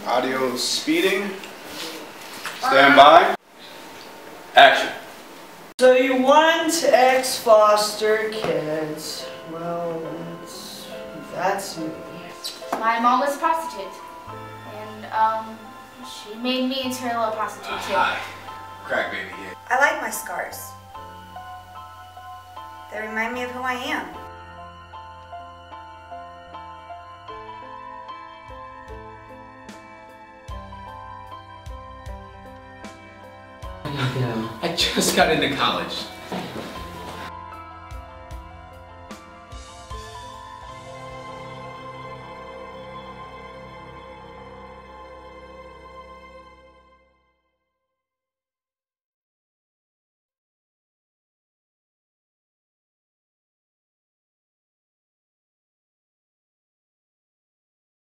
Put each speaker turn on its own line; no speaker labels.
Audio speeding. Stand by. Action.
So you want ex-foster kids. Well, that's me.
My mom was a prostitute. And, she made me into a little prostitute too.
Hi. Crack baby here.
I like my scars. They remind me of who I am.
I just got into college.